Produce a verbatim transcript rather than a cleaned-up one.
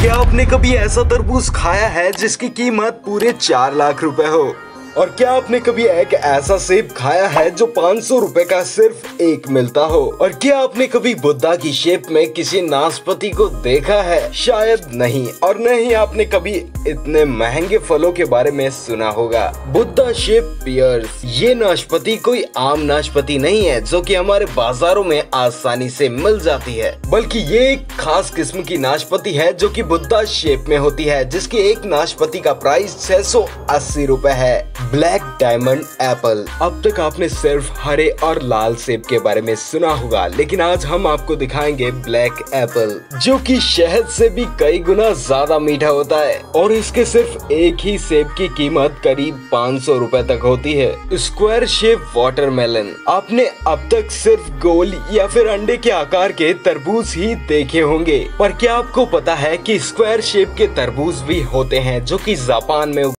क्या आपने कभी ऐसा तरबूज खाया है जिसकी कीमत पूरे चार लाख रुपए हो? और क्या आपने कभी एक ऐसा सेब खाया है जो पाँच सौ रुपए का सिर्फ एक मिलता हो? और क्या आपने कभी बुद्धा की शेप में किसी नाशपाती को देखा है? शायद नहीं। और न ही आपने कभी इतने महंगे फलों के बारे में सुना होगा। बुद्धा शेप पियर्स, ये नाशपाती कोई आम नाशपाती नहीं है जो कि हमारे बाजारों में आसानी से मिल जाती है, बल्कि ये एक खास किस्म की नाशपाती है जो कि बुद्धा शेप में होती है, जिसकी एक नाशपाती का प्राइस छह सौ अस्सी रुपए है। Black diamond apple. अब तक आपने सिर्फ हरे और लाल सेब के बारे में सुना होगा, लेकिन आज हम आपको दिखाएंगे ब्लैक एप्पल, जो कि शहद से भी कई गुना ज्यादा मीठा होता है और इसके सिर्फ एक ही सेब की कीमत करीब पाँच सौ रुपए तक होती है। Square shape watermelon. आपने अब तक सिर्फ गोल या फिर अंडे के आकार के तरबूज ही देखे होंगे, पर क्या आपको पता है कि स्क्वायर शेप के तरबूज भी होते हैं जो कि जापान में